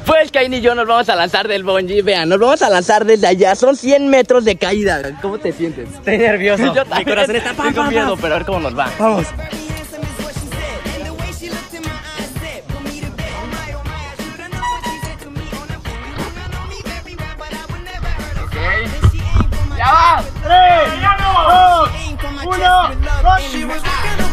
Pues Caín y yo nos vamos a lanzar del bungee. Vean, nos vamos a lanzar desde allá. Son 100 metros de caída. ¿Cómo te sientes? Estoy nervioso. Yo Mi corazón está tengo miedo, pero a ver cómo nos va. Vamos. ¡Ya va! 3, 2, 1, ¡Gol!